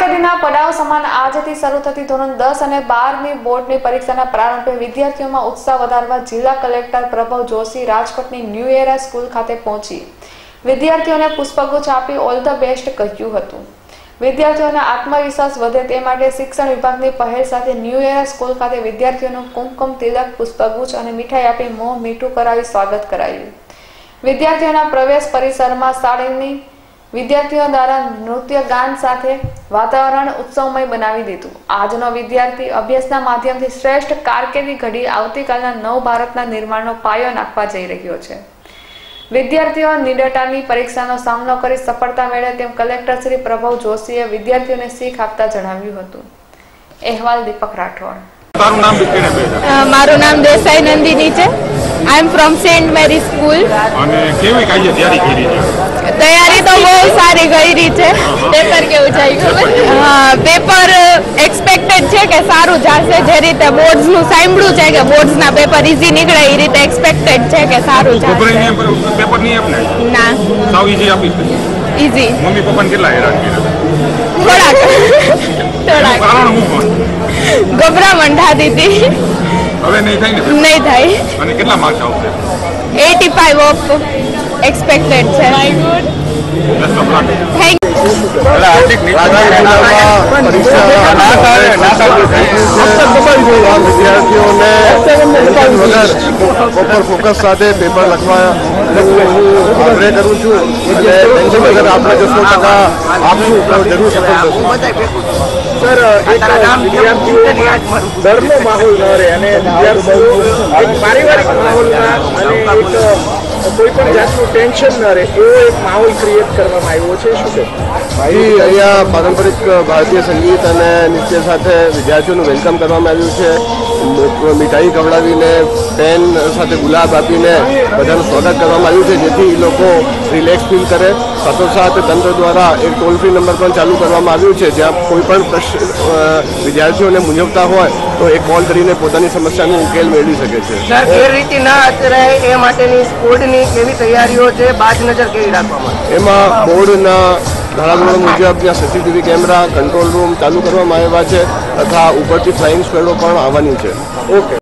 કારકિર્દીના પડાવ સમાન આજથી શરૂ થતી ધોરણ 10 અને 12ની બોર્ડની પરીક્ષાના પ્રારંભે વિદ્યાર્થીઓમાં ઉત્સાહ વધારવા જિલ્લા કલેક્ટર પ્રભવ જોશી રાજકોટની ન્યૂ એરા સ્કૂલ ખાતે પહોંચી વિદ્યાર્થીઓને પુષ્પગુચ્છ આપી ઓલ ધ બેસ્ટ કહ્યું હતું। વિદ્યાર્થીઓનો આત્મવિશ્વાસ વધે તે માટે શિક્ષણ વિભાગની પહેલ સાથે ન્યૂ એરા સ્કૂલ ખાતે વિદ્યાર્થીઓનું કુમકુમ તિલક પુષ્પગુચ્છ અને મીઠાઈ આપી મોં મીઠું કરાવી સ્વાગત કરાયું। વિદ્યાર્થીઓના પ્રવેશ પરિસરમાં શાળાની વિદ્યાર્થીઓ દ્વારા નૃત્ય ગાન સાથે વાતાવરણ ઉત્સવમય બનાવી દીધું। આજનો વિદ્યાર્થી અભ્યાસના માધ્યમથી શ્રેષ્ઠ કારકિર્દી ઘડી આવતીકાલના નવ ભારતના નિર્માણનો પાયો નાખવા જઈ રહ્યો છે। વિદ્યાર્થીઓ નિડરતાની પરીક્ષાનો સામનો કરી સફળતા મેળવે તેમ કલેક્ટર શ્રી પ્રભવ જોશીએ વિદ્યાર્થીઓને શીખ આપતા જણાવ્યું હતું। અહેવાલ દીપક રાઠોડ। મારું નામ દેસાઈ નંદિની છે। I am from Saint Mary school. અને કેવી કાઈ તૈયારી કરી છે? તૈયારી તો બહુ સારી કરી છે। પેપર કેવું જાય? હા, પેપર એક્સપેક્ટેડ છે કે સારું જશે। જે રીતે બોર્ડ્સ નું સાંભળ્યું છે કે બોર્ડ્સ ના પેપર ઈઝી નીકળે એ રીતે એક્સપેક્ટેડ છે કે સારું જશે। પેપર નહીં આપને? ના, સાવ ઈઝી આપી છે। ઈઝી। મમ્મી પપ્પાને કેટલા હેરાન કર્યા? થોડાક કારણ હું ગભરામણ થતી હતી। હવે નહીં થાય ને? નહીં થાય। અને કેટલા માર્ક્સ આવશે? 85 ઓફ એક્સપેક્ટેડ છે। માય ગુડ, થેન્ક વિદ્યાર્થીઓને ફોકસ સાથે પેપર લખવા આગ્રહ કરું છું અને અગર આપણે જો 100% આપશું તો જરૂર સફળ થશું। સર, એક ડરનો માહોલ ન રહે અને વિદ્યાર્થીઓ એક પારિવારિક માહોલમાં અને એક કોઈ પણ જાતનું ટેન્શન ન રહે એવો એક માહોલ ક્રિએટ કરવામાં આવ્યો છે। શું છે ભાઈ? અહીંયા પારંપરિક ભારતીય સંગીત અને નૃત્ય સાથે વિદ્યાર્થીઓનું વેલકમ કરવામાં આવ્યું છે। મીઠાઈ ખવડાવીને પેન સાથે ગુલાબ આપીને બધાનું સ્વાગત કરવામાં આવ્યું છે જેથી એ લોકો રિલેક્સ ફીલ કરે। સાથોસાથ તંત્ર દ્વારા એક ટોલ ફ્રી નંબર પણ ચાલુ કરવામાં આવ્યું છે જ્યાં કોઈ પણ પ્રશ્ન વિદ્યાર્થીઓને મૂંઝવતા હોય તો એ કોલ કરીને પોતાની સમસ્યાનો ઉકેલ મેળવી શકે છે। સર, ગેરરીતિ ના આચરાય એ માટેની સ્પોર્ટની કેવી તૈયારીઓ છે? બાજ નજર કેવી રાખવામાં? એમાં બોર્ડના ધારાધોરણો મુજબ ત્યાં સીસીટીવી કેમેરા, કંટ્રોલ રૂમ ચાલુ કરવામાં આવ્યા છે તથા ઉપરથી ફ્લાઇંગ સ્ક્વોડો પણ આવવાની છે। ઓકે।